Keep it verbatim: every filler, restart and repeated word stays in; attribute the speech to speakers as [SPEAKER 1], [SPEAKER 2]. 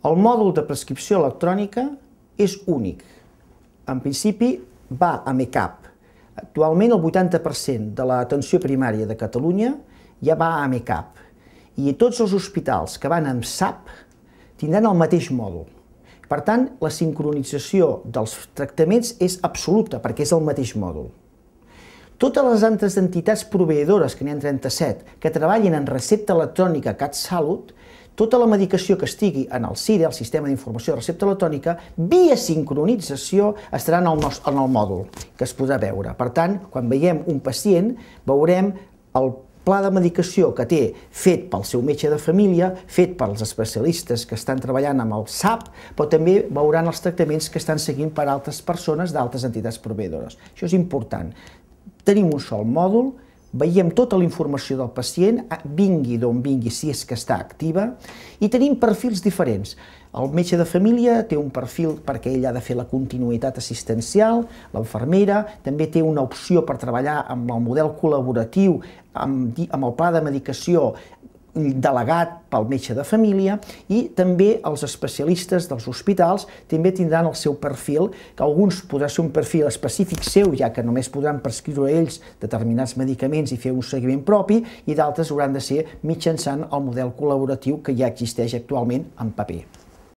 [SPEAKER 1] El mòdul de prescripció electrònica és únic. En principi va amb E C A P. Actualment el vuitanta per cent de l'atenció primària de Catalunya ja va amb E C A P. I tots els hospitals que van amb S A P tindran el mateix mòdul. Per tant, la sincronització dels tractaments és absoluta, perquè és el mateix mòdul. Totes les altres entitats proveïdores, que n'hi ha trenta-set, que treballin en recepta electrònica CatSalut, tota la medicació que estigui en el SIRE, el Sistema d'Informació de Recepta Electrònica, via sincronització estarà en el, nostre, en el mòdul que es podrà veure. Per tant, quan veiem un pacient, veurem el pla de medicació que té fet pel seu metge de família, fet pels especialistes que estan treballant amb el S A P, però també veuran els tractaments que estan seguint per altres persones d'altres entitats proveïdores. Això és important. Tenim un sol mòdul, veiem tota la informació del pacient, vingui d'on vingui, si és que està activa, i tenim perfils diferents. El metge de família té un perfil perquè ell ha de fer la continuïtat assistencial, l'infermera també té una opció per treballar amb el model col·laboratiu, amb, amb el pla de medicació delegat pel metge de família, i també els especialistes dels hospitals també tindran el seu perfil, que alguns podrà ser un perfil específic seu, ja que només podran prescriure ells determinats medicaments i fer un seguiment propi, i d'altres hauran de ser mitjançant el model col·laboratiu que ja existeix actualment en paper.